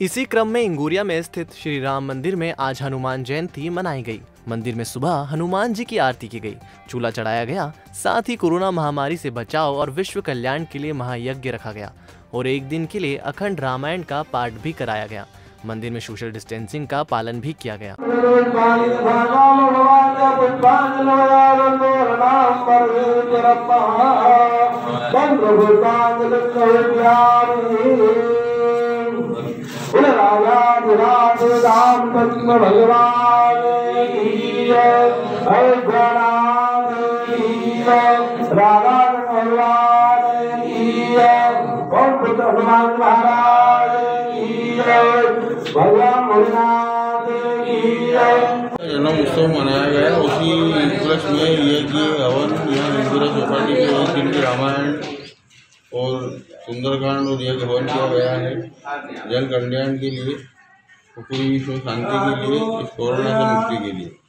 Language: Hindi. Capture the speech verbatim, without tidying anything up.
इसी क्रम में इंगूरिया में स्थित श्री राम मंदिर में आज हनुमान जयंती मनाई गई। मंदिर में सुबह हनुमान जी की आरती की गई, चूल्हा चढ़ाया गया। साथ ही कोरोना महामारी से बचाव और विश्व कल्याण के लिए महायज्ञ रखा गया और एक दिन के लिए अखंड रामायण का पाठ भी कराया गया। मंदिर में सोशल डिस्टेंसिंग का पालन भी किया गया। जन्म उत्सव मनाया गया। उसी उपलक्ष्य में ये कि हवन यहाँ इंगूरिया चौपाटी के एक दिन की रामायण और सुंदरकांड और यज्ञ हवन किया गया है जन कल्याण के लिए, पूरी विश्व शांति के लिए, इस कोरोना से मुक्ति के लिए।